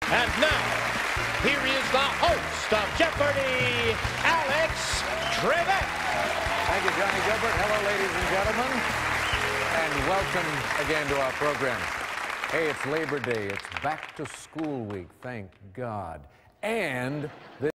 And now, here is the host of Jeopardy, ALex Trebek. Thank you, Johnny Gilbert. Hello, ladies and gentlemen, and welcome again to our program. Hey, it's Labor Day. It's back to school week, thank God. And this